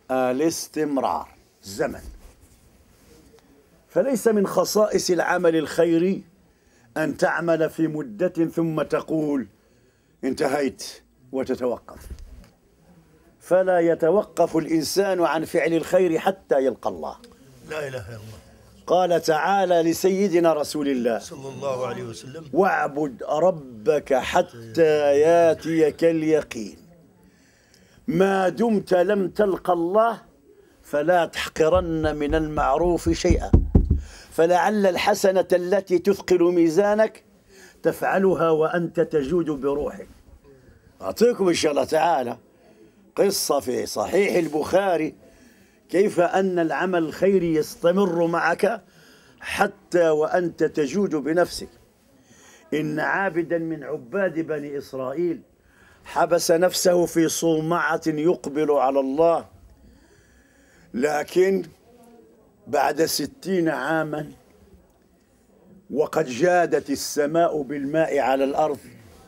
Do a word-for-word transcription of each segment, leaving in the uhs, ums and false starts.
الاستمرار، الزمن. فليس من خصائص العمل الخيري أن تعمل في مدة ثم تقول انتهيت وتتوقف. فلا يتوقف الإنسان عن فعل الخير حتى يلقى الله. لا إله إلا الله. قال تعالى لسيدنا رسول الله صلى الله عليه وسلم: واعبد ربك حتى ياتيك اليقين. ما دمت لم تلق الله فلا تحقرن من المعروف شيئا، فلعل الحسنة التي تثقل ميزانك تفعلها وأنت تجود بروحك. أعطيكم إن شاء الله تعالى قصة في صحيح البخاري كيف أن العمل الخيري يستمر معك حتى وأنت تجود بنفسك. إن عابدا من عباد بني إسرائيل حبس نفسه في صومعة يقبل على الله، لكن بعد ستين عاما وقد جادت السماء بالماء على الأرض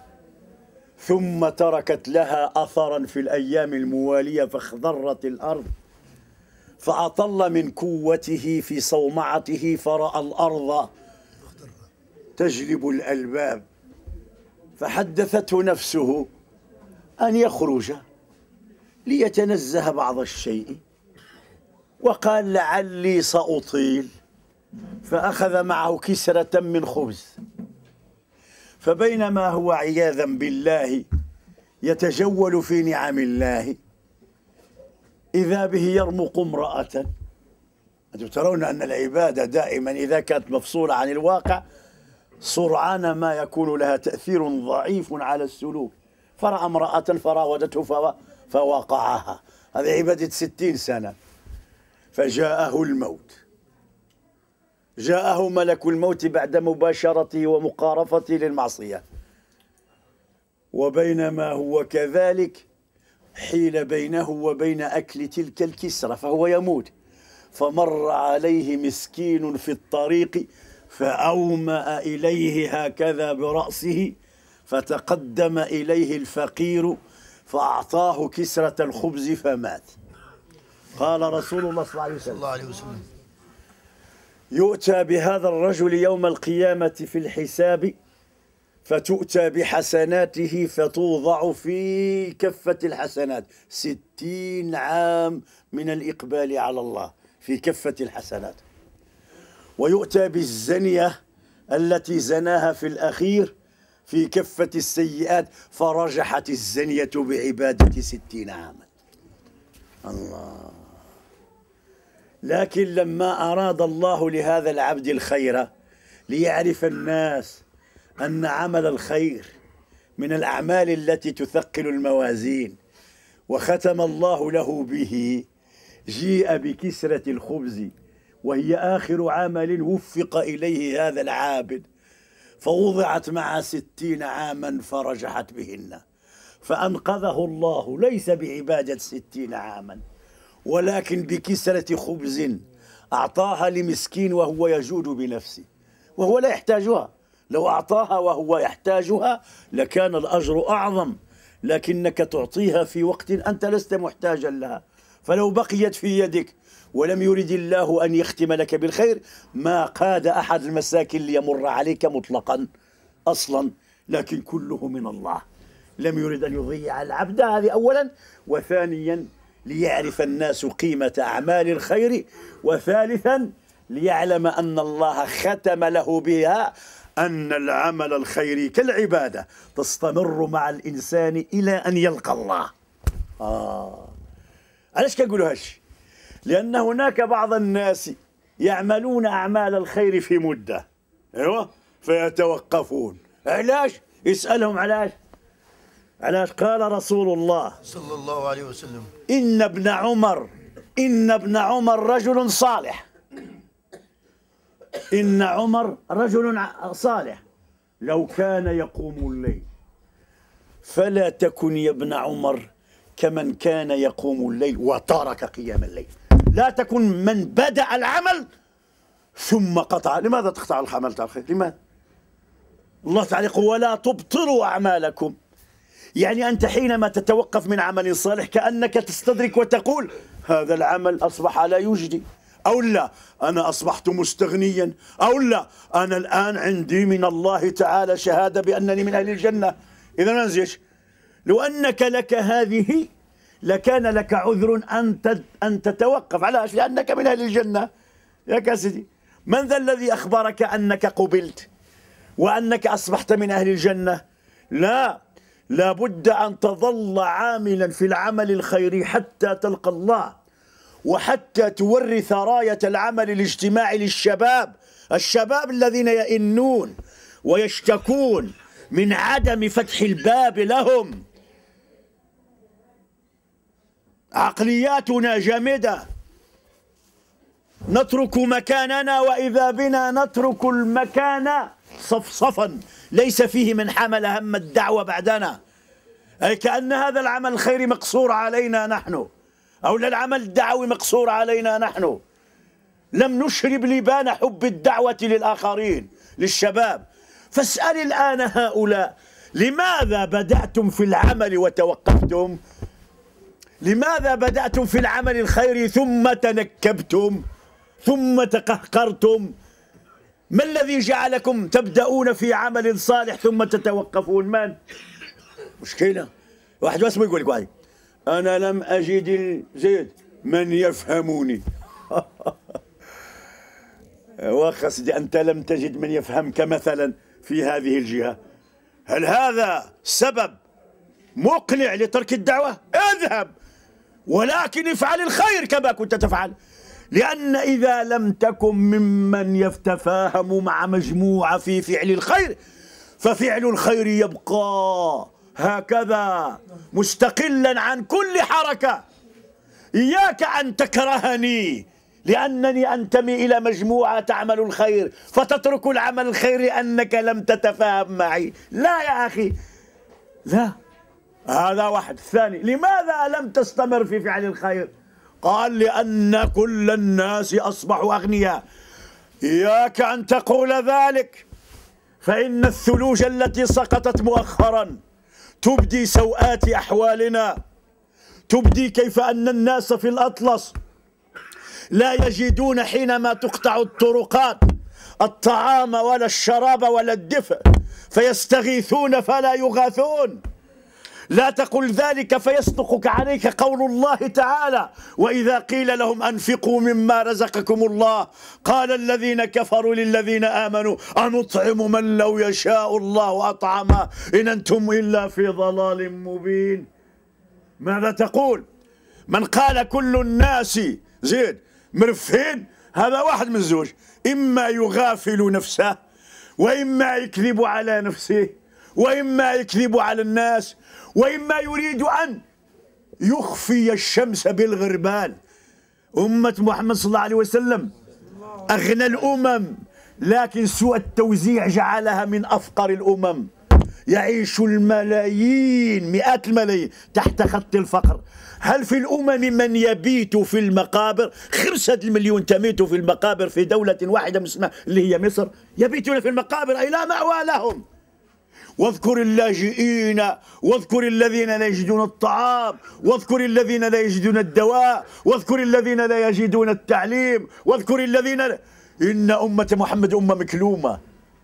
ثم تركت لها أثرا في الأيام الموالية فاخضرت الأرض، فأطل من قوته في صومعته فرأى الأرض تجلب الألباب، فحدثته نفسه أن يخرج ليتنزه بعض الشيء، وقال لعلي سأطيل، فأخذ معه كسرة من خبز. فبينما هو عياذا بالله يتجول في نعم الله إذا به يرمق امرأة. أنتم ترون أن العبادة دائما إذا كانت مفصولة عن الواقع سرعان ما يكون لها تأثير ضعيف على السلوك. فرأى امرأة فراودته فوقعها، هذه عبادة ستين سنة. فجاءه الموت، جاءه ملك الموت بعد مباشرته ومقارفته للمعصية، وبينما هو كذلك حيل بينه وبين أكل تلك الكسرة فهو يموت. فمر عليه مسكين في الطريق فأومأ إليه هكذا برأسه، فتقدم إليه الفقير فأعطاه كسرة الخبز فمات. قال رسول الله صلى الله عليه وسلم: يؤتى بهذا الرجل يوم القيامة في الحساب فتؤتى بحسناته فتوضع في كفة الحسنات، ستين عام من الإقبال على الله في كفة الحسنات. ويؤتى بالزنية التي زناها في الأخير في كفة السيئات فرجحت الزنية بعبادة ستين عاما. الله. لكن لما أراد الله لهذا العبد الخير ليعرف الناس أن عمل الخير من الأعمال التي تثقل الموازين وختم الله له به، جيء بكسرة الخبز وهي آخر عمل وفق إليه هذا العابد، فوضعت مع ستين عاما فرجحت بهن، فأنقذه الله ليس بعبادة ستين عاما ولكن بكسرة خبز أعطاها لمسكين وهو يجود بنفسه وهو لا يحتاجها. لو أعطاها وهو يحتاجها لكان الأجر أعظم، لكنك تعطيها في وقت أنت لست محتاجا لها، فلو بقيت في يدك ولم يرد الله أن يختم لك بالخير ما قاد أحد المساكين ليمر عليك مطلقا أصلا، لكن كله من الله. لم يرد أن يضيع العبد، هذه أولا، وثانيا ليعرف الناس قيمة أعمال الخير، وثالثا ليعلم أن الله ختم له بها أن العمل الخيري كالعبادة تستمر مع الإنسان إلى أن يلقى الله. آه. علاش كنقول هالشي؟ لأن هناك بعض الناس يعملون أعمال الخير في مدة، أيوة، فيتوقفون. علاش؟ اسألهم علاش؟ علاش؟ قال رسول الله صلى الله عليه وسلم: إن ابن عمر إن ابن عمر رجل صالح. إن عمر رجل صالح لو كان يقوم الليل، فلا تكن يا ابن عمر كمن كان يقوم الليل وترك قيام الليل. لا تكن من بدأ العمل ثم قطع. لماذا تقطع العمل تاع الخير؟ لماذا؟ الله تعالى يقول: ولا تبطلوا أعمالكم. يعني أنت حينما تتوقف من عمل صالح كأنك تستدرك وتقول هذا العمل أصبح لا يجدي، أو لا أنا أصبحت مستغنيا، أو لا أنا الآن عندي من الله تعالى شهادة بأنني من أهل الجنة. إذا ما نزيش، لو أنك لك هذه لكان لك عذر أن أن تتوقف. علاش؟ لأنك من أهل الجنة يا كاسدي. من ذا الذي أخبرك أنك قبلت وأنك أصبحت من أهل الجنة؟ لا، لابد أن تظل عاملا في العمل الخيري حتى تلقى الله، وحتى تورث راية العمل الاجتماعي للشباب، الشباب الذين يئنون ويشتكون من عدم فتح الباب لهم. عقلياتنا جامدة، نترك مكاننا وإذا بنا نترك المكان صفصفا ليس فيه من حمل هم الدعوة بعدنا، أي كأن هذا العمل الخيري مقصور علينا نحن، أو العمل الدعوي مقصور علينا نحن. لم نشرب لبان حب الدعوة للآخرين للشباب. فاسأل الآن هؤلاء لماذا بدأتم في العمل وتوقفتم؟ لماذا بدأتم في العمل الخيري ثم تنكبتم ثم تقهقرتم؟ ما الذي جعلكم تبدأون في عمل صالح ثم تتوقفون؟ من؟ مشكلة. واحد اسمه يقول لك واحد أنا لم أجد زيد من يفهموني. وخصدي أنت لم تجد من يفهمك مثلا في هذه الجهة. هل هذا سبب مقنع لترك الدعوة؟ اذهب، ولكن افعل الخير كما كنت تفعل. لأن إذا لم تكن ممن يتفاهم مع مجموعة في فعل الخير ففعل الخير يبقى هكذا مستقلا عن كل حركة. إياك أن تكرهني لأنني أنتمي إلى مجموعة تعمل الخير فتترك العمل الخير لأنك لم تتفاهم معي. لا يا أخي، لا. هذا واحد. الثاني، لماذا لم تستمر في فعل الخير؟ قال لأن كل الناس أصبحوا أغنياء. إياك أن تقول ذلك، فإن الثلوج التي سقطت مؤخرا تبدي سوءات أحوالنا، تبدي كيف أن الناس في الأطلس لا يجدون حينما تقطع الطرقات الطعام ولا الشراب ولا الدفء فيستغيثون فلا يغاثون. لا تقل ذلك فيصدقك عليك قول الله تعالى وإذا قيل لهم أنفقوا مما رزقكم الله قال الذين كفروا للذين آمنوا أنطعم من لو يشاء الله أطعمه إن أنتم إلا في ضلال مبين. ماذا تقول؟ من قال كل الناس زيد مرفين، هذا واحد من الزوج، إما يغافل نفسه وإما يكذب على نفسه وإما يكذب على الناس وإما يريد أن يخفي الشمس بالغربال. أمة محمد صلى الله عليه وسلم أغنى الأمم، لكن سوء التوزيع جعلها من أفقر الأمم. يعيش الملايين، مئات الملايين تحت خط الفقر. هل في الأمم من يبيت في المقابر؟ خمسة المليون تميت في المقابر في دولة واحدة مسمى اللي هي مصر، يبيتون في المقابر أي لا مأوى لهم. واذكر اللاجئين، واذكر الذين لا يجدون الطعام، واذكر الذين لا يجدون الدواء، واذكر الذين لا يجدون التعليم، واذكر الذين لا... إن أمة محمد أمة مكلومة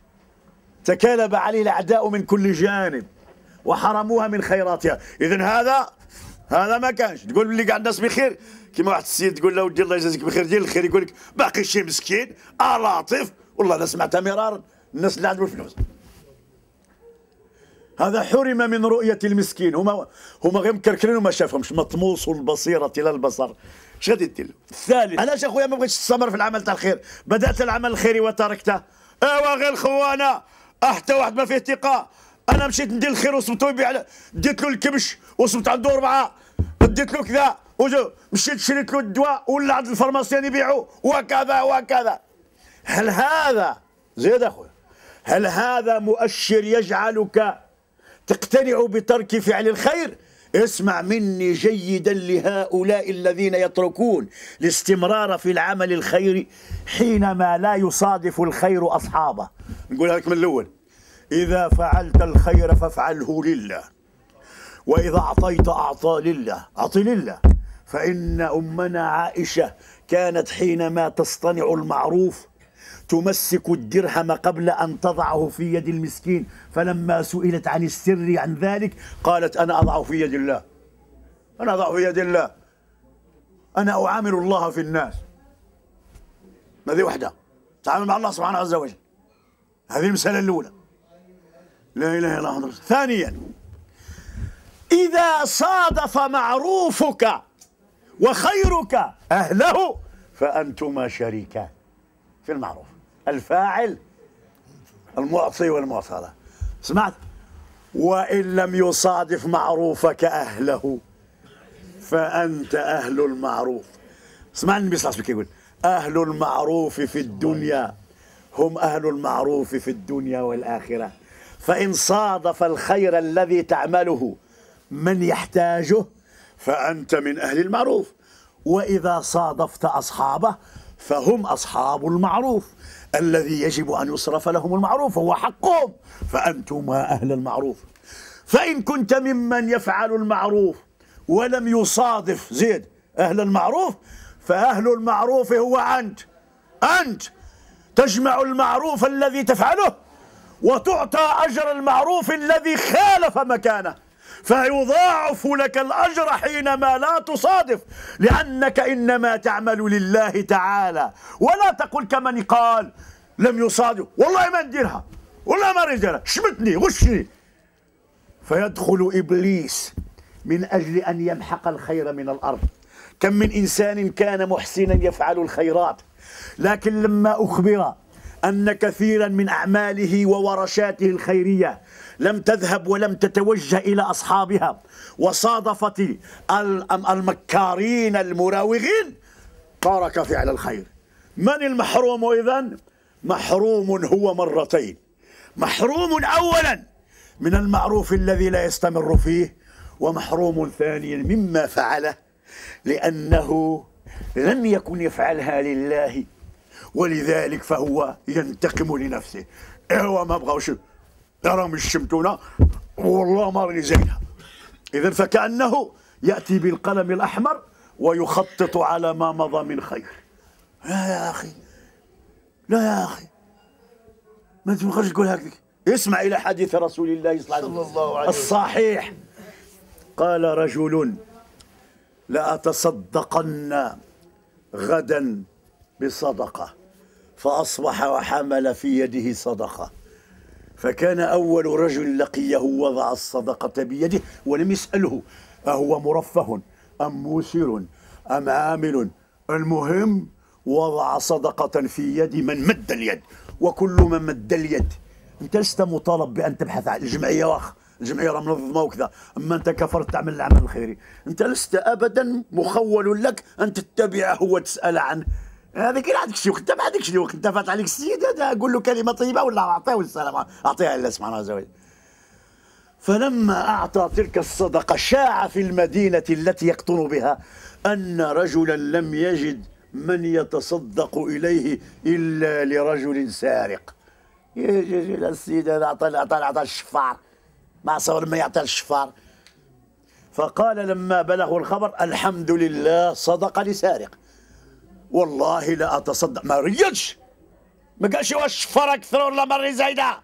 تكالب عليه الأعداء من كل جانب وحرموها من خيراتها. إذن هذا هذا ما كانش تقول اللي قاعد الناس بخير، كما واحد السيد تقول له ودي الله يجازيك بخير ديال الخير، يقول لك باقي شي مسكين اه لاطف. والله انا سمعتها مرارا، الناس اللي عندهم الفلوس هذا حرم من رؤية المسكين. هما هما غير مكركرين وما شافهمش، مطموس البصيرة لا البصر. اش غادي دير له؟ الثالث، علاش اخويا ما بغيتش تستمر في العمل تاع الخير؟ بدأت العمل الخيري وتركته. ايوا غير خوانه، حتى واحد ما فيه ثقة. انا مشيت ندير الخير وصبتو يبيع، ديت له الكبش وصبت عنده أربعة، ديت له كذا، مشيت شريت له الدواء ولا عند الفارماسيان يبيعوا وكذا وكذا. هل هذا زيد اخويا، هل هذا مؤشر يجعلك تقتنع بترك فعل الخير؟ اسمع مني جيدا لهؤلاء الذين يتركون الاستمرار في العمل الخيري حينما لا يصادف الخير أصحابه. نقولها لك من الأول، إذا فعلت الخير فافعله لله، وإذا أعطيت أعطى لله، أعطي لله. فإن أمنا عائشة كانت حينما تصطنع المعروف تمسك الدرهم قبل أن تضعه في يد المسكين، فلما سئلت عن السر عن ذلك قالت أنا أضعه في يد الله، أنا أضعه في يد الله، أنا أعامل الله في الناس. هذه وحدة، تعامل مع الله سبحانه عز وجل. هذه المسألة الأولى، لا إله إلا الله. ثانيا، إذا صادف معروفك وخيرك أهله فأنتما شريكان في المعروف، الفاعل المعطي والمعطى. سمعت؟ وإن لم يصادف معروفك أهله فأنت أهل المعروف. اسمع النبي صلى الله عليه وسلم يقول أهل المعروف في الدنيا هم أهل المعروف في الدنيا والآخرة. فإن صادف الخير الذي تعمله من يحتاجه فأنت من أهل المعروف، وإذا صادفت أصحابه فهم أصحاب المعروف الذي يجب أن يصرف لهم المعروف، هو حقهم، فأنتما أهل المعروف. فإن كنت ممن يفعل المعروف ولم يصادف زيد أهل المعروف فأهل المعروف هو أنت. أنت تجمع المعروف الذي تفعله وتعطى أجر المعروف الذي خالف مكانه، فيضاعف لك الأجر حينما لا تصادف، لأنك إنما تعمل لله تعالى. ولا تقل كمن قال لم يصادف والله ما نديرها والله ما رجالة شمتني غشني، فيدخل إبليس من أجل أن يمحق الخير من الأرض. كم من إنسان كان محسنا يفعل الخيرات، لكن لما أخبر أن كثيرا من أعماله وورشاته الخيرية لم تذهب ولم تتوجه إلى أصحابها وصادفت المكارين المراوغين ترك فعل الخير. من المحروم إذن؟ محروم هو مرتين، محروم أولا من المعروف الذي لا يستمر فيه، ومحروم ثانيا مما فعله لأنه لم يكن يفعلها لله، ولذلك فهو ينتقم لنفسه. هو ما بغاوش راهم يشمتونا والله ما راني زينها. إذن فكأنه يأتي بالقلم الأحمر ويخطط على ما مضى من خير. لا يا أخي، لا يا أخي، ما تبغاش تقول هكذا. اسمع إلى حديث رسول الله صلى الله عليه وسلم الصحيح. قال رجل لأتصدقن غدا بصدقة، فأصبح وحمل في يده صدقة، فكان أول رجل لقيه وضع الصدقة بيده ولم يسأله أهو مرفه أم موسر أم عامل، المهم وضع صدقة في يد من مد اليد. وكل من مد اليد، أنت لست مطالب بأن تبحث عن الجمعية، واخ الجمعية راه منظمة وكذا، أما أنت كفرت تعمل العمل الخيري، أنت لست أبدا مخول لك أن تتبعه وتسأل عنه. هذا كي عندك شي وقت، انت ما عندكش شي وقت، انت فات عليك السيد هذا قول له كلمه طيبه ولا اعطيه السلام، اعطيها لله سبحانه وتعالى. فلما اعطى تلك الصدقه شاع في المدينه التي يقطن بها ان رجلا لم يجد من يتصدق اليه الا لرجل سارق. يجي السيد هذا اعطى اعطى اعطى الشفار، ما صور ما يعطي الشفار. فقال لما بلغوا الخبر الحمد لله صدق لسارق، والله لا أتصدق. ما ريدش، ما قالش واش شفر أكثر ولا مرة زايدة،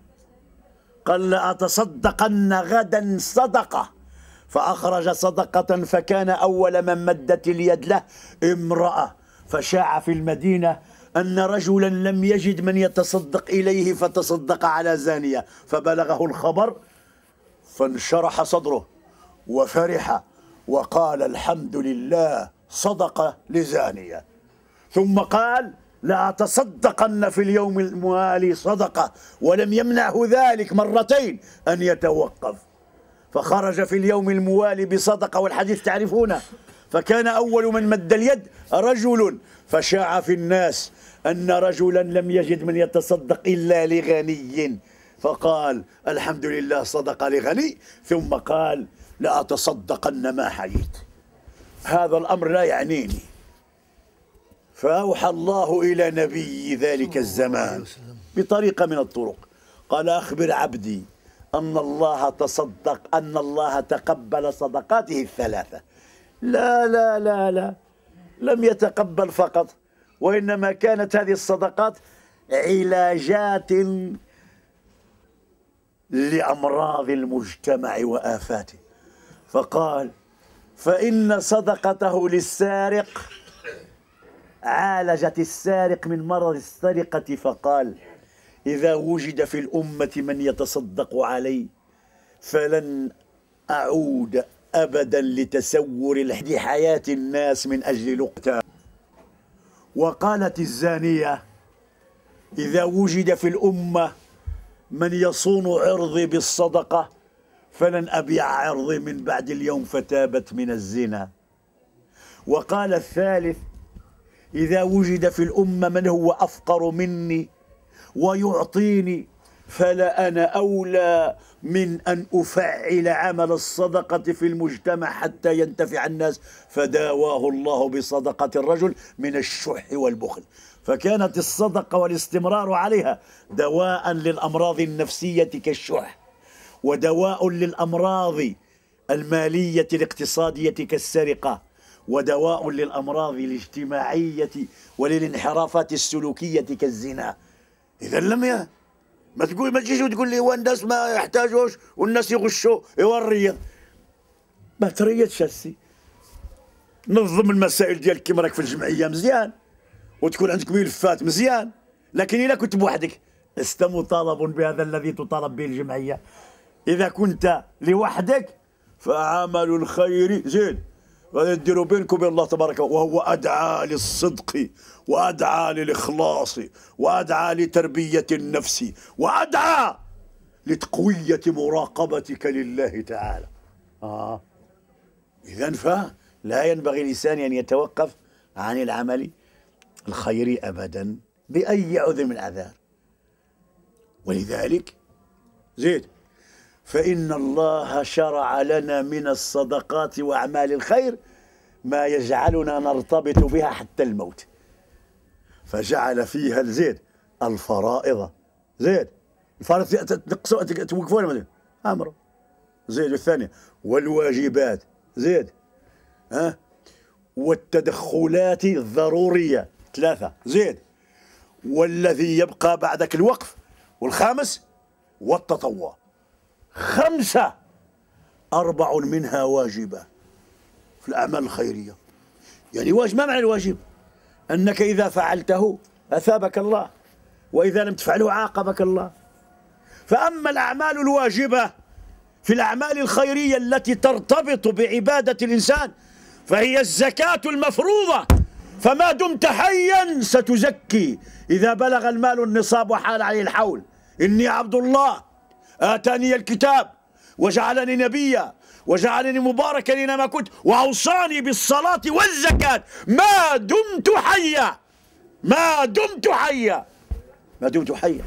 قال لا أتصدقن غدا صدقة، فأخرج صدقة فكان أول من مدت اليد له امرأة، فشاع في المدينة أن رجلا لم يجد من يتصدق إليه فتصدق على زانية، فبلغه الخبر فانشرح صدره وفرح وقال الحمد لله صدق لزانية، ثم قال لا تصدقن في اليوم الموالي صدقة، ولم يمنعه ذلك مرتين أن يتوقف، فخرج في اليوم الموالي بصدقة، والحديث تعرفونه. فكان أول من مد اليد رجل، فشاع في الناس أن رجلا لم يجد من يتصدق إلا لغني، فقال الحمد لله صدق لغني، ثم قال لا أتصدقن ما حييت. هذا الأمر لا يعنيني. فأوحى الله إلى نبي ذلك الزمان بطريقة من الطرق، قال أخبر عبدي أن الله تصدق أن الله تقبل صدقاته الثلاثة. لا لا لا لا لم يتقبل فقط، وإنما كانت هذه الصدقات علاجات لأمراض المجتمع وآفاته. فقال: فإن صدقته للسارق عالجت السارق من مرض السرقة. فقال: إذا وجد في الأمة من يتصدق علي فلن أعود أبدا لتسور حياة الناس من أجل لقطة. وقالت الزانية: إذا وجد في الأمة من يصون عرضي بالصدقة فلن أبيع عرضي من بعد اليوم، فتابت من الزنا. وقال الثالث: إذا وجد في الأمة من هو أفقر مني ويعطيني فلا أنا أولى من أن أفعل عمل الصدقة في المجتمع حتى ينتفع الناس، فداواه الله بصدقة الرجل من الشح والبخل. فكانت الصدقة والاستمرار عليها دواء للأمراض النفسية كالشح، ودواء للأمراض المالية الاقتصادية كالسرقة، ودواء للأمراض الاجتماعية وللانحرافات السلوكية كالزنا. إذا لم ي... ما تقول ما تجيش وتقول لي هو الناس ما يحتاجوش والناس يغشوا يوريض. ما تريدش هسي نظم المسائل ديالك كيما راك في الجمعية مزيان، وتكون عندك ملفات مزيان، لكن إذا كنت بوحدك لست مطالب بهذا الذي تطالب به الجمعية. إذا كنت لوحدك فعمل الخير زين ديروا بينكم وبين الله تبارك، وهو أدعى للصدق وأدعى للإخلاص وأدعى لتربية النفس وأدعى لتقوية مراقبتك لله تعالى. آه. إذن فلا ينبغي الإنسان أن يتوقف عن العمل الخيري أبدا بأي عذر من الأعذار. ولذلك زيد فإن الله شرع لنا من الصدقات وأعمال الخير ما يجعلنا نرتبط بها حتى الموت، فجعل فيها الزيد الفرائض زيد الفرائض تنقصوا توقفوا ولا أمر زيد، الثانية والواجبات زيد ها أه؟ والتدخلات الضرورية ثلاثة زيد، والذي يبقى بعدك الوقف، والخامس والتطوع خمسة، أربع منها واجبة في الأعمال الخيرية. يعني واجب، ما معنى الواجب؟ أنك إذا فعلته أثابك الله، وإذا لم تفعله عاقبك الله. فأما الأعمال الواجبة في الأعمال الخيرية التي ترتبط بعبادة الإنسان فهي الزكاة المفروضة، فما دمت حيا ستزكي إذا بلغ المال النصاب وحال عليه الحول. إني عبد الله آتاني الكتاب وجعلني نبيا وجعلني مباركا أينما كنت وأوصاني بالصلاة والزكاة ما دمت حيا ما دمت حيا ما دمت حيا.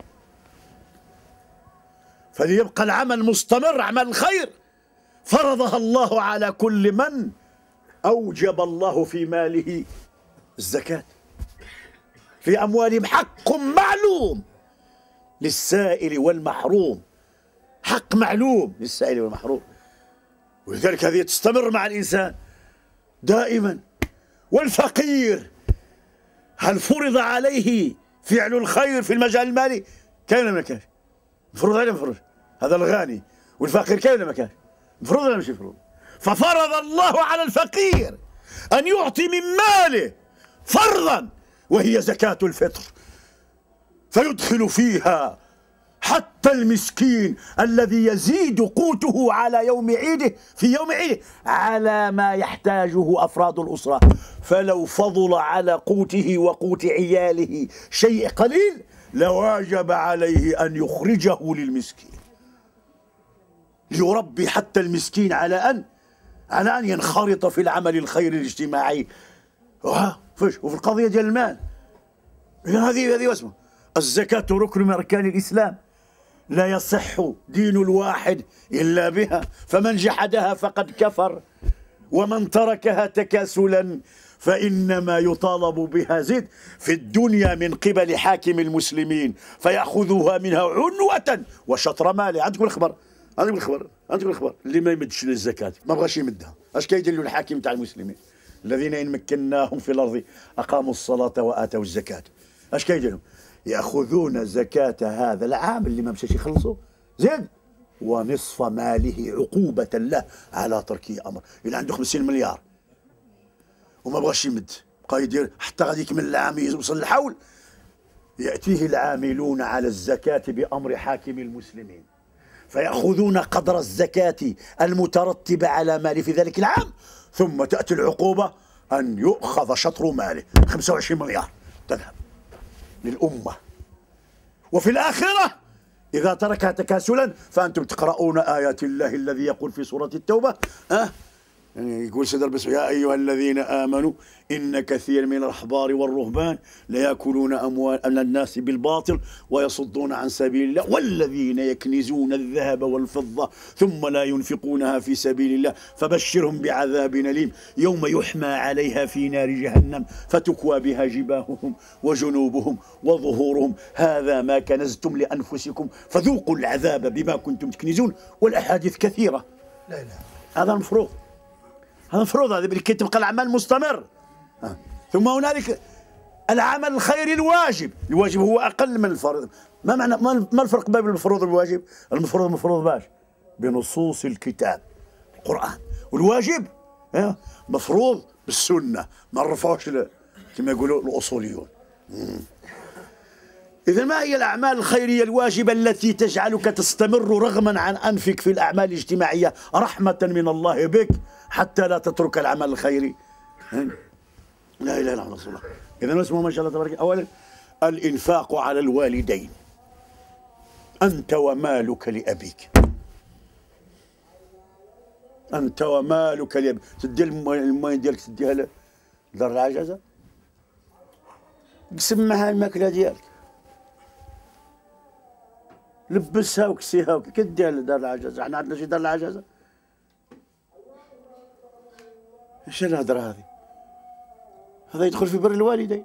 فليبقى العمل مستمر، أعمال الخير فرضها الله على كل من أوجب الله في ماله الزكاة. في أموالهم حق معلوم للسائل والمحروم، حق معلوم للسائل والمحروم، ولذلك هذه تستمر مع الإنسان دائما. والفقير هل فرض عليه فعل الخير في المجال المالي؟ كان ولا ما كانش؟ مفروض عليه مفروض. هذا الغني والفقير كان ولا ما كانش؟ مفروض ولا مش مفروض؟ ففرض الله على الفقير أن يعطي من ماله فرضا وهي زكاة الفطر، فيدخل فيها حتى المسكين الذي يزيد قوته على يوم عيده في يوم عيده على ما يحتاجه أفراد الأسرة، فلو فضل على قوته وقوت عياله شيء قليل لواجب عليه أن يخرجه للمسكين، ليربي حتى المسكين على أن على أن ينخرط في العمل الخيري الاجتماعي. وفي القضية ديال المال هذه هذه اسمه الزكاة ركن من أركان الإسلام، لا يصح دين الواحد إلا بها، فمن جحدها فقد كفر. ومن تركها تكاسلا فإنما يطالب بها زد في الدنيا من قبل حاكم المسلمين فيأخذها منها عنوة وشطر ماله. عندكم الخبر، عندكم الخبر، عندكم الخبر اللي ما يمدش للزكاة ما بغاش يمدها. اش كيدير له الحاكم تاع المسلمين؟ الذين إن مكناهم في الأرض أقاموا الصلاة وآتوا الزكاة. اش كيديروا؟ يأخذون زكاة هذا العام اللي ما مشاش يخلصوا زين ونصف ماله عقوبة له على ترك أمر. إلا عنده خمسين مليار وما بغاش يمد بقى يدير حتى غادي يكمل العام يوصل الحول، يأتيه العاملون على الزكاة بأمر حاكم المسلمين فيأخذون قدر الزكاة المترتبة على ماله في ذلك العام، ثم تأتي العقوبة أن يؤخذ شطر ماله خمسة وعشرين مليار تذهب للأمة. وفي الآخرة إذا تركها تكاسلا فأنتم تقرؤون آيات الله الذي يقول في سورة التوبة أه يعني يقول سيدنا بس يا أيها الذين آمنوا إن كثير من الأحبار والرهبان ليأكلون أموال الناس بالباطل ويصدون عن سبيل الله والذين يكنزون الذهب والفضة ثم لا ينفقونها في سبيل الله فبشرهم بعذاب أليم يوم يحمى عليها في نار جهنم فتكوى بها جباههم وجنوبهم وظهورهم هذا ما كنزتم لأنفسكم فذوقوا العذاب بما كنتم تكنزون. والأحاديث كثيرة. لا لا هذا المفروض، هذا المفروض، هذا كي تبقى العمل مستمر. أه. ثم هنالك العمل الخيري الواجب، الواجب هو أقل من الفرض. ما معنى ما الفرق بين المفروض والواجب؟ المفروض مفروض باش بنصوص الكتاب القرآن، والواجب أه؟ مفروض بالسنة ما نرفعوش كما يقولوا الأصوليون. إذا ما هي الأعمال الخيرية الواجبة التي تجعلك تستمر رغما عن أنفك في الأعمال الاجتماعية رحمة من الله بك حتى لا تترك العمل الخيري؟ لا إله إلا الله رسول الله. إذا اسمه ما شاء الله تبارك. أولا الإنفاق على الوالدين، أنت ومالك لأبيك، أنت ومالك لأبيك. تدي الماء ديالك تديها لدار العجزة، قسم معها الماكلة ديالك، لبسها وكسيها كديها لدار العجزة. احنا عندنا شي دار العجزة؟ ايش الهضرة هذه؟ هذا يدخل في بر الوالدين.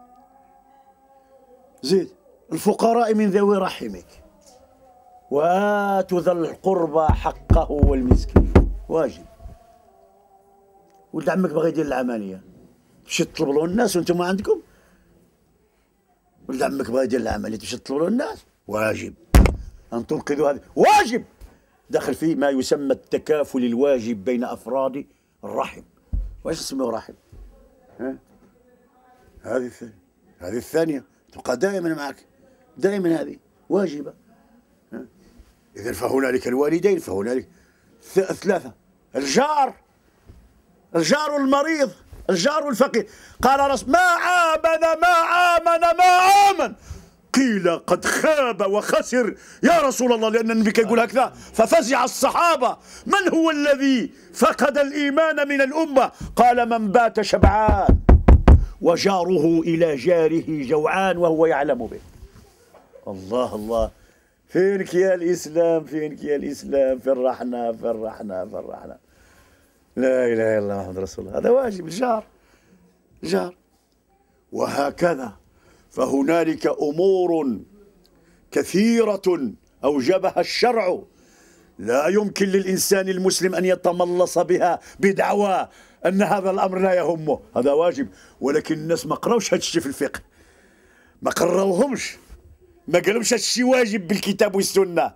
زيد الفقراء من ذوي رحمك وآتوا ذا القربى حقه والمسكين، واجب. ولد عمك باغي يدير العملية تمشي تطلب له الناس وانتم ما عندكم؟ ولد عمك باغي يدير العملية تمشي تطلب له الناس، واجب أن تنقذوا هذا، واجب. داخل فيه ما يسمى التكافل الواجب بين أفراد الرحم. واش اسمه رحم؟ ها؟ هذه الثانية، هذه الثانية تبقى دائما معك، دائما هذه واجبة. إذا فهنالك الوالدين، فهنالك ثلاثة، الجار، الجار المريض، الجار الفقير. قال رسول ما آمن ما آمن ما آمن، قيل قد خاب وخسر يا رسول الله، لأن النبي كيقول هكذا. ففزع الصحابة، من هو الذي فقد الإيمان من الأمة؟ قال من بات شبعان وجاره إلى جاره جوعان وهو يعلم به. الله الله، فينك يا الإسلام، فينك يا الإسلام، فرحنا فرحنا فرحنا. لا إله إلا الله محمد رسول الله. هذا واجب الجار، الجار. وهكذا فهنالك أمور كثيرة أوجبها الشرع لا يمكن للإنسان المسلم أن يتملص بها بدعوى أن هذا الأمر لا يهمه. هذا واجب. ولكن الناس ما قراوش هذا الشيء في الفقه، ما قراوهمش، ما قالهمش هذا الشيء واجب بالكتاب والسنة.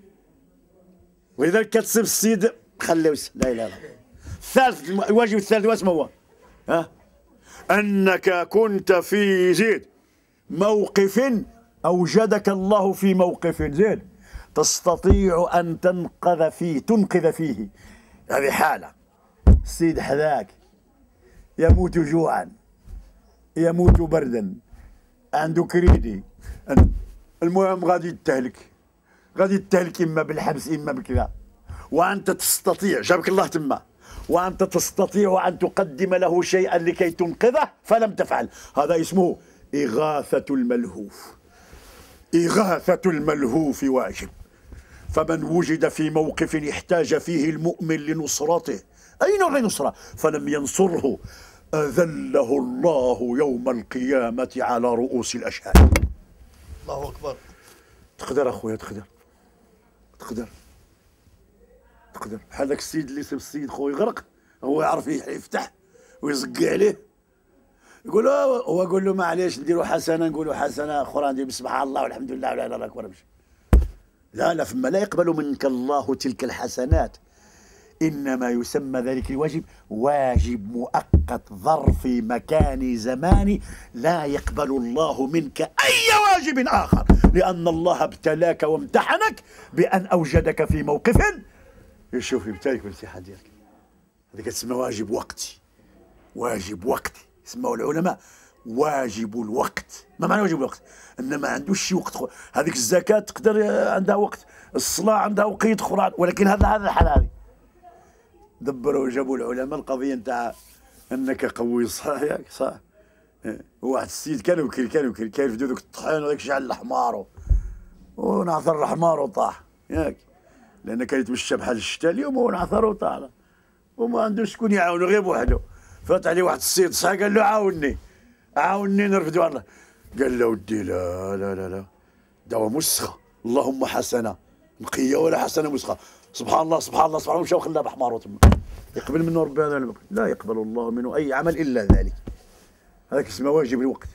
ولذلك كتصيب السيد خليه. لا إله إلا الله. الثالث، الواجب الثالث واسمه هو ها أنك كنت في زيد موقف أوجدك الله في موقف زيد تستطيع أن تنقذ فيه تنقذ فيه. هذه حالة السيد حذاك يموت جوعا، يموت بردا، عنده كريدي، المهم غادي يتهلك، غادي يتهلك إما بالحبس إما بكذا، وأنت تستطيع، جابك الله تما، وأنت تستطيع أن تقدم له شيئا لكي تنقذه فلم تفعل. هذا اسمه إغاثة الملهوف. إغاثة الملهوف واجب. فمن وجد في موقف احتاج فيه المؤمن لنصرته أي نوع نصرة؟ فلم ينصره أذله الله يوم القيامة على رؤوس الأشهاد. الله أكبر. تقدر أخويا، تقدر تقدر تقدر بحال ذاك السيد اللي سب السيد خويا يغرق، هو يعرف يفتح ويزقي عليه، يقول له هو يقول له معليش نديروا حسنه، نقولوا حسنه اخرى ندير سبحان الله والحمد لله ولا اله الا الله. لا لا، فما لا يقبل منك الله تلك الحسنات، انما يسمى ذلك الواجب واجب مؤقت ظرفي مكاني زماني، لا يقبل الله منك اي واجب اخر، لان الله ابتلاك وامتحنك بان اوجدك في موقف يشوف يبتليك بالامتحان ديالك. هذه كتسمى واجب وقتي. واجب وقتي يسموه العلماء واجب الوقت. ما معنى واجب الوقت؟ ان ما عندوش شي وقت خو. هذيك الزكاه تقدر عندها وقت، الصلاه عندها وقيت اخرى، ولكن هذا هذا الحال. هذه دبروا جابوا العلماء القضيه نتاع انك قوي صح ياك صح. واحد السيد كان وكيل كان وكيل كان في ذوك الطحين وذاك شعل الحمار ونعثر الحمار وطاح ياك، لان كان يتمشى بحال الشتاء اليوم ونعثر وطاح وما عندوش شكون يعاونه غير بوحده. فات عليه واحد السيد صح قال له عاوني عاوني نرفدو على الله. قال له ودي لا لا لا لا دواء مسخه، اللهم حسنه نقيه ولا حسنه مسخه. سبحان الله سبحان الله سبحان الله، مشى وخلاه بحمار تما. يقبل منه ربي هذا الوقت؟ لا يقبل الله منه اي عمل الا ذلك. هذاك اسمه واجب الوقت.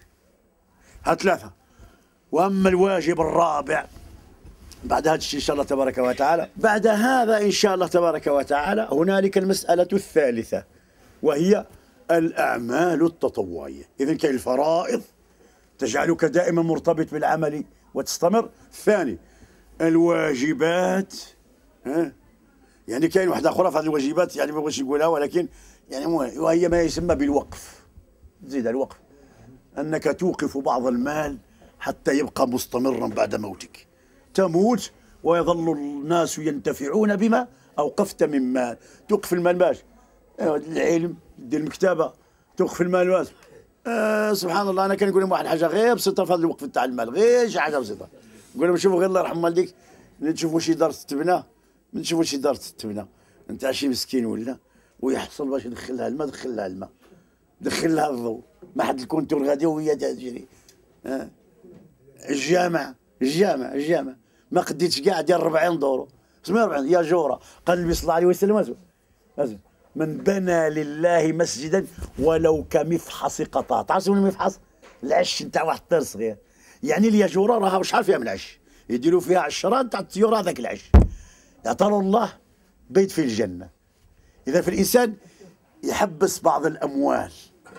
ها ثلاثه. واما الواجب الرابع بعد هذا الشيء ان شاء الله تبارك وتعالى، بعد هذا ان شاء الله تبارك وتعالى هنالك المساله الثالثه وهي الأعمال التطوعية. إذن كاين الفرائض تجعلك دائما مرتبط بالعمل وتستمر. الثاني الواجبات، ها يعني كاين واحدة أخرى في هذه الواجبات يعني ما بغيتش نقولها، ولكن يعني وهي ما يسمى بالوقف. تزيد الوقف أنك توقف بعض المال حتى يبقى مستمرا بعد موتك. تموت ويظل الناس ينتفعون بما أوقفت من مال. توقف المال باش العلم، دير المكتبه، توقف المال واش. آه سبحان الله، انا كنقول لهم واحد الحاجه غير بسيطه في هذا الوقف تاع المال، غير شي حاجه بسيطه. نقول لهم شوفوا غير الله يرحم والديك، نشوفوا شي دار تتبنى، نشوفوا شي دار تتبنى نتاع شي مسكين ولا ويحصل باش يدخل لها الماء، دخل لها الماء، دخل لها الضوء، ما حد الكونتور غادي وهي تجري. آه. الجامع الجامع الجامع ما قديتش كاع ديال أربعين دورو، سمي أربعين يا جوره. قال النبي صلى الله عليه وسلم من بنى لله مسجدا ولو كمفحص قطاط. تعرف شنو المفحص؟ العش نتاع واحد الطير صغير. يعني الياجوره راها شحال فيها من العش، يديروا فيها عشرة نتاع الطيور هذاك العش، يعطوا الله بيت في الجنه. اذا في الانسان يحبس بعض الاموال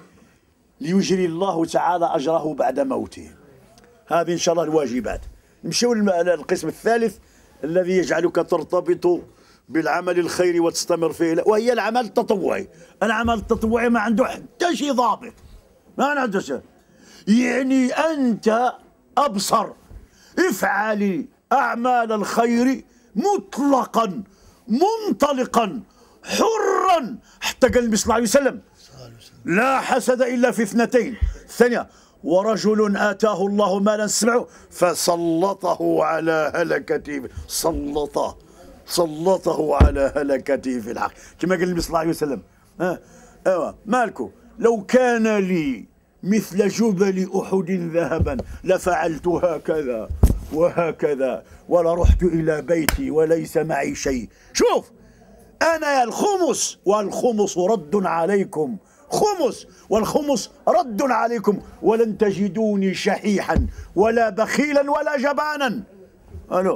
ليجري الله تعالى اجره بعد موته. هذه ان شاء الله الواجبات. نمشيو للقسم الثالث الذي يجعلك ترتبط بالعمل الخيري وتستمر فيه، وهي العمل التطوعي. العمل التطوعي ما عنده حتى شي ضابط، ما عنده شيء. يعني أنت أبصر، افعل أعمال الخير مطلقا منطلقا حرا، حتى قال النبي صلى الله عليه وسلم لا حسد إلا في اثنتين. الثانية ورجل آتاه الله مالا سمعه فسلطه على هلكته، سلطه سلطه على هلكته في الحق، كما قال النبي صلى الله عليه وسلم. ها ايوا مالكو لو كان لي مثل جبل أحد ذهبا لفعلت هكذا وهكذا ولرحت إلى بيتي وليس معي شيء. شوف أنا الخمس والخمس رد عليكم، خمس والخمس رد عليكم، ولن تجدوني شحيحا ولا بخيلا ولا جبانا. الو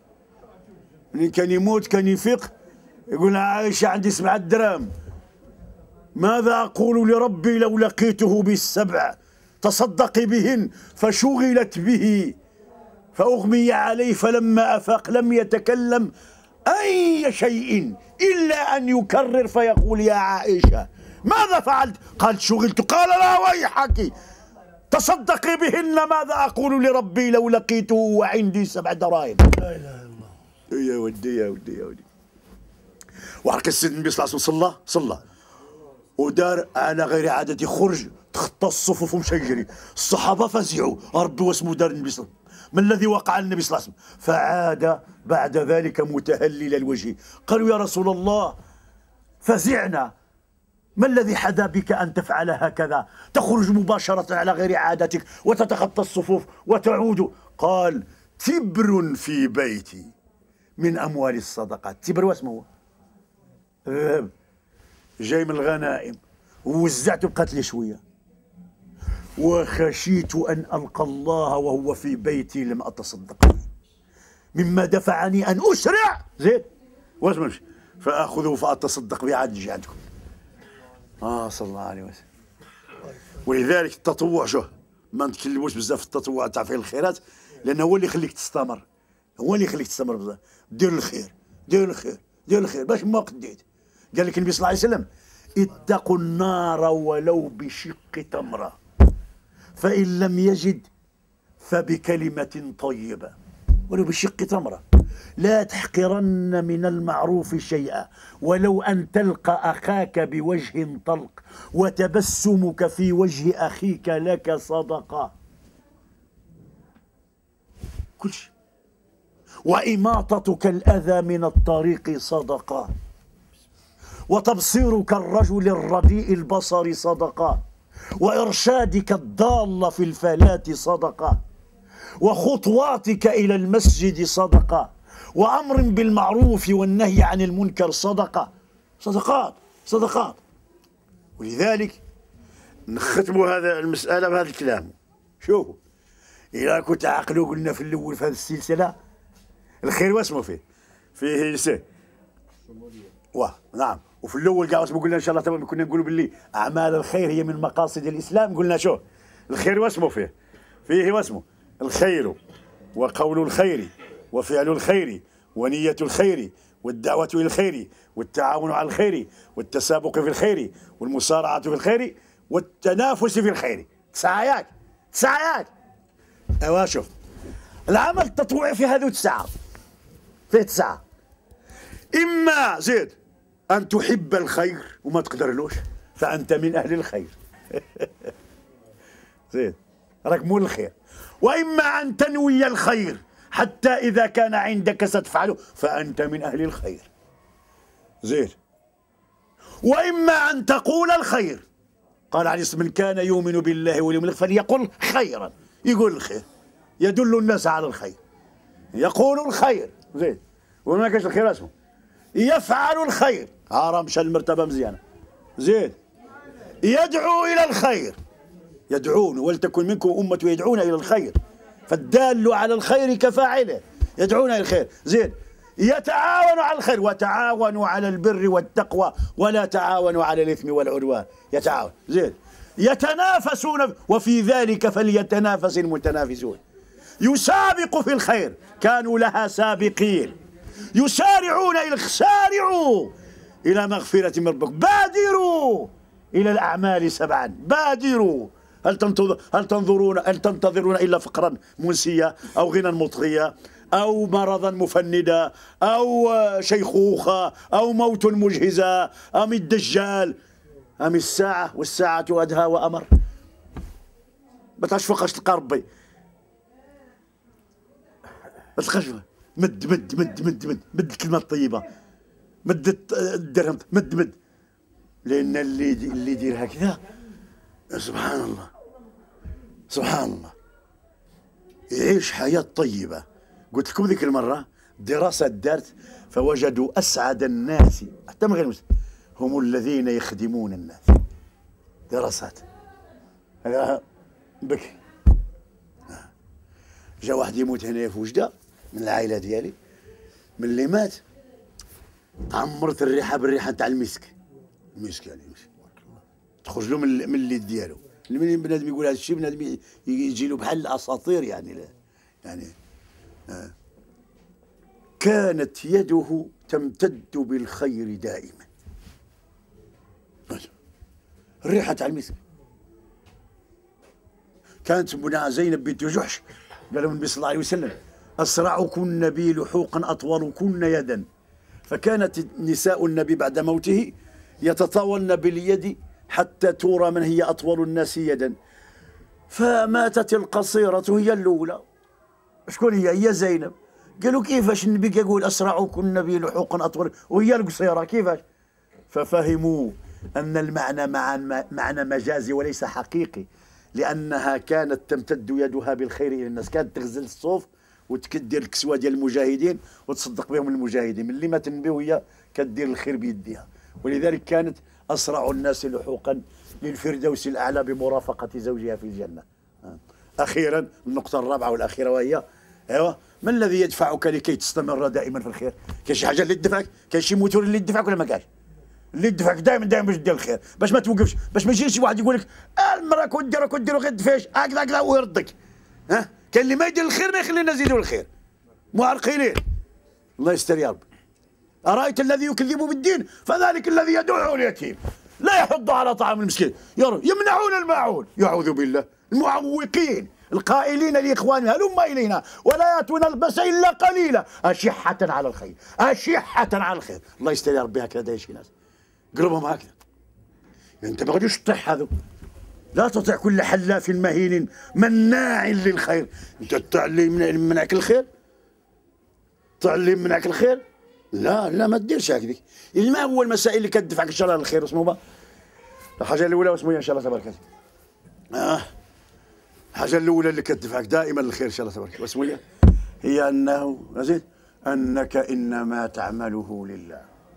اللي كان يموت كان يفيق يقول عايشة عندي سبعة دراهم، ماذا أقول لربي لو لقيته بالسبع؟ تصدقي بهن فشغلت به فأغمي عليه، فلما أفاق لم يتكلم أي شيء إلا أن يكرر فيقول يا عائشة ماذا فعلت؟ قالت شغلت. قال لا ويحك تصدقي بهن، ماذا أقول لربي لو لقيته وعندي سبع دراهم؟ لا إله إلا الله. يا ودي يا ودي يا ودي. وحرك السيد النبي صلى الله عليه وسلم صلى صلى ودار على غير عادته، خرج تخطى الصفوف ومشى يجري. الصحابه فزعوا، ربي واسمه دار النبي صلى الله عليه وسلم، ما الذي وقع النبي صلى الله عليه وسلم؟ فعاد بعد ذلك متهلل الوجه. قالوا يا رسول الله فزعنا. ما الذي حدا بك أن تفعل هكذا؟ تخرج مباشرة على غير عادتك وتتخطى الصفوف وتعود. قال: تبر في بيتي من أموال الصدقات. تبر واسمه ذهب جاي من الغنائم ووزعته، بقات لي شوية. وخشيت أن ألقى الله وهو في بيتي لم أتصدق به، مما دفعني أن أسرع زيد واسمه فأخذه فأتصدق به عاد يجي عندكم. آه صلى الله عليه وسلم. ولذلك التطوع شو ما نتكلموش بزاف في التطوع تاع فعل الخيرات، لأنه هو اللي يخليك تستمر، هو اللي يخليك تستمر بزاف. دير الخير دير الخير دير الخير باش ما قديت. قال لك النبي صلى الله عليه وسلم: اتقوا النار ولو بشق تمرة، فإن لم يجد فبكلمة طيبة ولو بشق تمرة. لا تحقرن من المعروف شيئا ولو أن تلقى أخاك بوجه طلق، وتبسمك في وجه أخيك لك صدقة. كل شيء. وإماطتك الأذى من الطريق صدقة، وتبصيرك الرجل الرديء البصر صدقة، وإرشادك الضال في الفلاة صدقة، وخطواتك إلى المسجد صدقة، وأمر بالمعروف والنهي عن المنكر صدقة. صدقات صدقات. ولذلك نختم هذا المسألة بهذا الكلام. شوفوا، إذا كنت عقلوا قلنا في الأول في هذه السلسلة الخير واسمه فيه فيه يسير واه نعم. وفي الأول قاعد اسمه قلنا إن شاء الله تمام كنا نقولوا باللي أعمال الخير هي من مقاصد الإسلام. قلنا شو الخير واسمه فيه فيه واسمه الخير وقول الخير وفعل الخير ونية الخير والدعوة إلى الخير والتعاون على الخير والتسابق في الخير والمسارعة في الخير والتنافس في الخير. تسعيات تسعيات. أيوا شوف العمل التطوعي في هذه الساعة فيه تسعة. إما زيد أن تحب الخير وما تقدرلوش فأنت من أهل الخير زيد راك مول الخير. وإما أن تنوي الخير حتى إذا كان عندك ستفعله فأنت من أهل الخير زين. وإما أن تقول الخير. قال عليه الصلاة والسلام: من كان يؤمن بالله واليوم الآخر فليقل خيرا. يقول الخير، يدل الناس على الخير، يقول الخير زين. وما كاش الخير اسمه يفعل الخير. ها مشى المرتبة مزيانة زين. يدعو إلى الخير، يدعون ولتكن منكم أمة يدعون إلى الخير، فالدال على الخير كفاعله، يدعون إلى الخير زين. يتعاون على الخير، وتعاونوا على البر والتقوى ولا تعاونوا على الإثم والعدوان. يتعاون زين. يتنافسون وفي ذلك فليتنافس المتنافسون. يسابق في الخير، كانوا لها سابقين. يسارعون إلى سارعوا إلى مغفرة من ربكم، بادروا إلى الأعمال سبعا، بادروا. هل تنتظر هل تنظرون هل تنتظرون إلا فقرا منسيا أو غنى مطغيا أو مرضا مفندا أو شيخوخة أو موت مجهزا أم الدجال أم الساعة والساعة أدهى وأمر. ما تشفقش تلقى ربي، ما تلقاش. مد مد مد مد مد مد الكلمة الطيبة، مد الدرهم، مد مد. لأن اللي اللي يدير هكذا سبحان الله سبحان الله يعيش حياة طيبة. قلت لكم ذيك المرة دراسة دارت فوجدوا أسعد الناس حتى من غير مسلم هم الذين يخدمون الناس. دراسات هذا بكي. جا واحد يموت هنا في وجدة من العائلة ديالي، من اللي مات عمرت الريحة بالريحة تاع المسك. المسك يعني تخرج له من من اليد ديالو. من بنادم يقول هذا الشيء بنادم يجي له بحال الاساطير يعني لا يعني آه. كانت يده تمتد بالخير دائما. الريحة تاع المسك. كانت منى زينب بنت جحش قالوا النبي صلى الله عليه وسلم: أسرعكن بي لحوقا أطولكن يدا. فكانت نساء النبي بعد موته يتطاولن باليد حتى ترى من هي أطول الناس يدا. فماتت القصيرة هي الأولى. شكون هي؟ هي زينب. قالوا كيفاش النبي يقول أسرعكن بي لحوقا أطول وهي القصيرة كيفاش؟ ففهموا أن المعنى معنى مجازي وليس حقيقي، لأنها كانت تمتد يدها بالخير إلى الناس، كانت تغزل الصوف وتكدير الكسوة ديال المجاهدين وتصدق بهم المجاهدين، من اللي ما تنبي وهي كدير الخير بيديها. ولذلك كانت أسرع الناس لحوقا للفردوس الأعلى بمرافقة زوجها في الجنة. أخيرا النقطة الرابعة والأخيرة وهي ايوا ما الذي يدفعك لكي تستمر دائما في الخير؟ كاين شي حاجة اللي تدفعك؟ كاين شي موتور اللي يدفعك ولا ما كاينش؟ اللي يدفعك دائما دائما باش دير الخير، باش ما توقفش، باش ما يجيش شي واحد يقول لك المرا كون ديرو كون ديرو غير دفاش هكذا هكذا ويردك. ها كاين اللي ما يدير الخير ما يخلي الناس يديروا الخير، معرقلين. الله يستر يا رب. أرأيت الذي يكذب بالدين فذلك الذي يدعو اليتيم لا يحض على طعام المسكين يمنعون الماعون. يعوذ بالله. المعوقين القائلين لإخوانهم هلم إلينا ولا يأتون البس إلا قليلا أشحة على الخير أشحة على الخير. الله يستر يا ربي. هكذا شي ناس قلبهم هكذا. أنت ما غاديش تطيح هذو. لا تطيع كل حلاف مهين مناع للخير. أنت تطيع اللي يمنعك الخير؟ تطيع اللي يمنعك الخير؟ لا لا ما ديرش هكذاك. يعني ما هو المسائل اللي كتدفعك ان شاء الله للخير؟ اسمه با الحاجه الاولى واسمه ان شاء الله تبارك الله. اه الحاجه الاولى اللي كتدفعك دائما للخير ان شاء الله تبارك واسمه هي هي انه زين انك انما تعمله لله،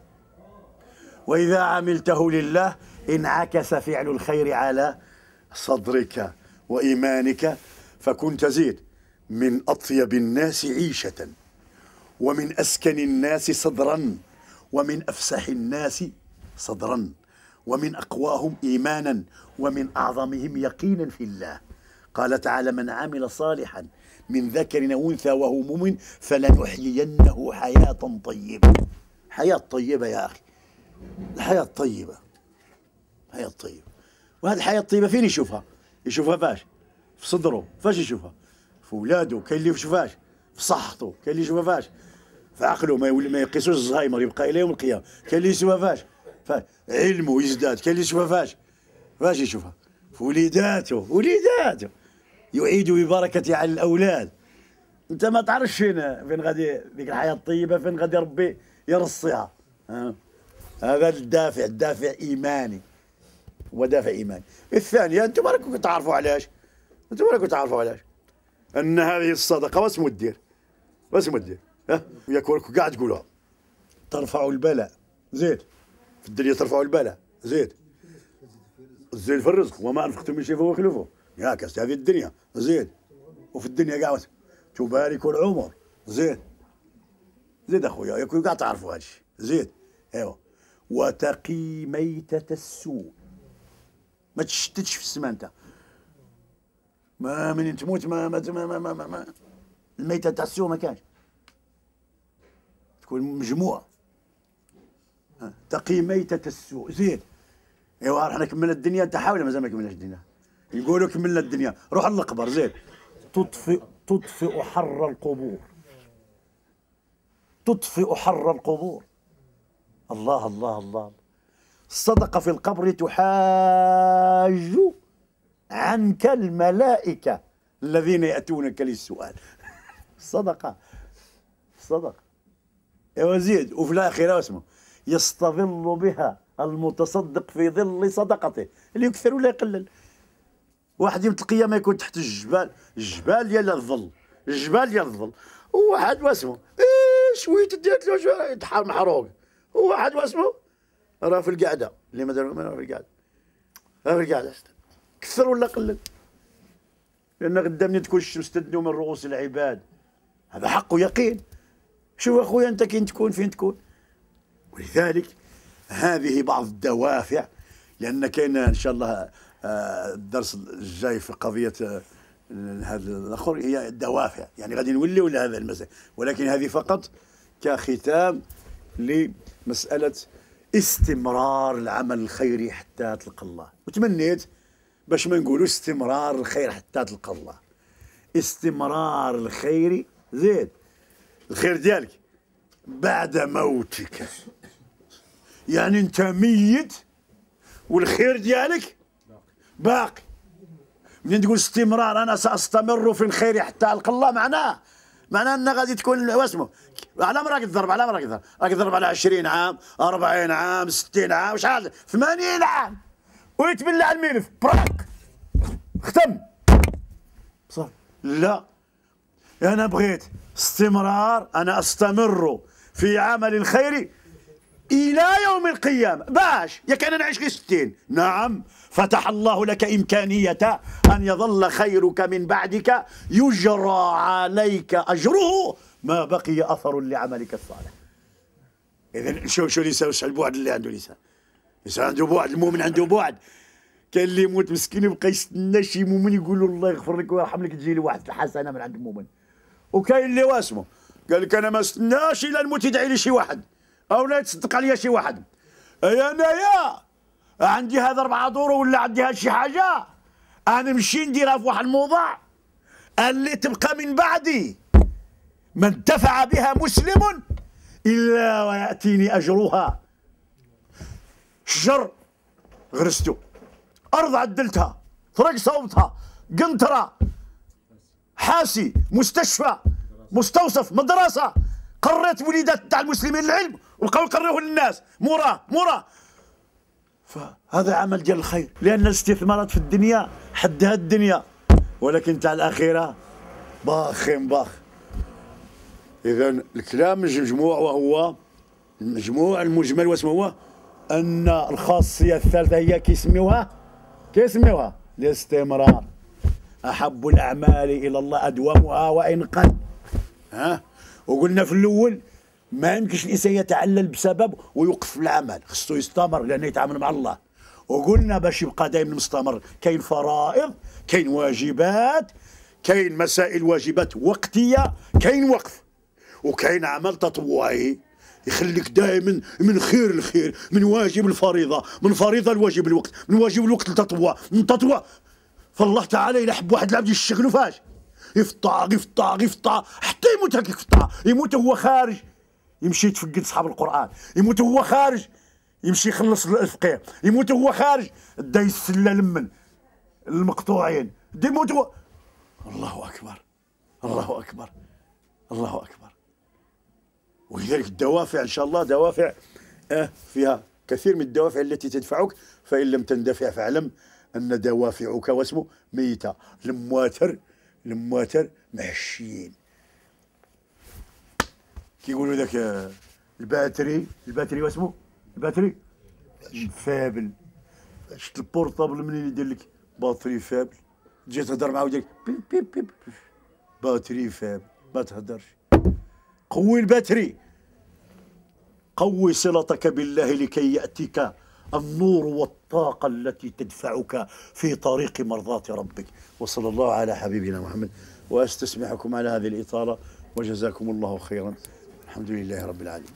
واذا عملته لله انعكس فعل الخير على صدرك وايمانك، فكنت زيد من اطيب الناس عيشه، ومن أسكن الناس صدرا، ومن أفسح الناس صدرا، ومن أقواهم إيمانا، ومن أعظمهم يقينا في الله. قال تعالى: من عمل صالحا من ذكر أو أنثى وهو مؤمن فلنحيينه حياة طيبة. حياة طيبة يا أخي، الحياة طيبة، حياة طيبة. وهذه الحياة الطيبة فين يشوفها؟ يشوفها فاش؟ في صدره. فاش يشوفها؟ في ولاده. كاين اللي يشوفهاش في صحته، كاين اللي يشوفها فاش؟ في عقله، ما ما يقيسوش الزهايمر يبقى الى يوم القيامه. كاين اللي يشوفها فاش؟ علمه يزداد. كاين اللي يشوفها فاش؟ فاش يشوفها؟ في وليداته. وليداته يعيد ببركته على الاولاد. انت ما تعرفش فين فين غادي ديك الحياه الطيبه، فين غادي ربي يرصيها. ها هذا الدافع، الدافع ايماني، هو دافع ايماني. الثانيه انتم راكم تعرفوا علاش، انتم راكم تعرفوا علاش ان هذه الصدقه واسمو دير واسمو دير ها وياك راكم كاع تقولوها. ترفع البلاء زيد في الدنيا، ترفع البلاء زيد زيد في الرزق. وما انفقتم من شيء فهو يخلفه. ياك هذه الدنيا زيد، وفي الدنيا كاع تبارك العمر زيد زيد اخويا، ياكم كاع تعرفوا هذا الشيء زيد. ايوا وتقي ميتة السوء. ما تشتتش في السماء انت، ما من تموت ما ما ما ما, ما, ما. الميتة تاع السوء ما كانش، تكون مجموعة. تقي ميتة السوء زيد. ايوا راح نكمل الدنيا. انت حاول مازال ما كملناش الدنيا. يقولوا كملنا الدنيا، روح للقبر زيد. تطفئ تطفئ حر القبور، تطفئ حر القبور. الله الله الله. الصدقة في القبر تحاج عنك الملائكة الذين يأتونك للسؤال. الصدقة الصدقة ايوا زيد. وفي الآخرة اسمه يستظل بها المتصدق في ظل صدقته، اللي يكثر ولا يقلل. واحد يوم القيامة يكون تحت الجبال، الجبال ديال الظل، الجبال ديال الظل. وواحد واسمه ايه شويه ديت له شويه يتحال محروق. وواحد واسمه راه في القعده، اللي ما دار راه في القعده، راه في القعده. كثر ولا قلل؟ لان غدا منين تكون الشمس تدنو من رؤوس العباد، هذا حق ويقين. شوف اخويا انت كين تكون فين تكون. ولذلك هذه بعض الدوافع، لان كاين ان شاء الله الدرس الجاي في قضيه هذا الاخر هي الدوافع، يعني غادي نولي ولا هذا المسائل، ولكن هذه فقط كختام لمساله استمرار العمل الخيري حتى تلقى الله. وتمنيت باش ما نقولوا استمرار الخير حتى تلقى الله، استمرار الخير زيد، الخير ديالك بعد موتك. يعني انت ميت والخير ديالك باقي. منين تقول استمرار انا ساستمر في الخير حتى القى الله، معناه معناها ان غادي تكون واسمه على ما راك تضرب، على ما راك تضرب، راك تضرب على عشرين عام، أربعين عام، ستين عام، شحال، ثمانين عام، ويتبلع الملف براك ختم. صح لا، انا بغيت استمرار، انا استمر في عمل الخير الى يوم القيامه. باش ياك انا نعيش غير ستين، نعم، فتح الله لك امكانيه ان يظل خيرك من بعدك يجرى عليك اجره ما بقي اثر لعملك الصالح. اذا شو شو لسان، وش البعد اللي عنده لسان؟ لسان عنده بعد، المؤمن عنده بعد. كاين اللي يموت مسكين يبقى يستنى شي مؤمن يقول له الله يغفر لك ويرحم لك تجي لي واحد الحسنه من عند المؤمن. وكاين اللي واسمه قال لك انا ما استناش الى الموت يدعي لي شي واحد او لا يتصدق عليا شي واحد. اي انايا عندي هذا اربعه دور ولا عندي هاد شي حاجه، انا نمشي نديرها في واحد الموضع اللي تبقى من بعدي ما انتفع بها مسلم الا وياتيني اجرها. شجر غرسته، ارض عدلتها، طريق صوبتها، قنطره، حاسي، مستشفى، مستوصف، مدرسه، قريت وليدات تاع المسلمين العلم وبقاو يقريوه للناس موراه موراه. فهذا عمل ديال الخير، لان الاستثمارات في الدنيا حدها الدنيا، ولكن تاع الاخره باخ باخ. اذا الكلام مجموع، وهو المجموع المجمل واسمه هو ان الخاصيه الثالثه هي كيسميوها كيسميوها الاستمرار. احب الاعمال الى الله ادومها وان قل. ها، وقلنا في الاول ما يمكنش الانسان يتعلل بسبب ويوقف في العمل، خصو يستمر لانه يتعامل مع الله. وقلنا باش يبقى دائما مستمر كاين فرائض، كاين واجبات، كاين مسائل واجبات وقتيه، كاين وقف، وكاين عمل تطوعي يخليك دائما من خير لخير، من واجب الفريضه، من فريضه الواجب الوقت، من واجب الوقت للتطوع، من تطوع. فالله تعالى إلا حب واحد العبد يشغلو فاش يفطع يفطع يفطع حتى يموت هكاك يفطع، يموت هو خارج يمشي يتفقد صحاب القرآن، يموت هو خارج يمشي يخلص الفقيه، يموت هو خارج دا يسلى لمن المقطوعين، دا يموت هو. الله أكبر الله أكبر الله أكبر. ولذلك الدوافع إن شاء الله دوافع آه فيها كثير من الدوافع التي تدفعك، فإن لم تندفع فاعلم أن دوافعك واسمه ميتة. المواتر المواتر محشيين. كيقولوا ذاك الباتري الباتري واسمه الباتري فابل. شفت البورطابل منين يدير لك باتري فابل، تجي تهضر معاه يدير بيب بيب بيب باتري فابل، ما تهضرش. قوي الباتري، قوي صلتك بالله لكي يأتيك النور والطاقة التي تدفعك في طريق مرضاة ربك. وصلى الله على حبيبنا محمد. وأستسمحكم على هذه الإطالة، وجزاكم الله خيرا. الحمد لله رب العالمين.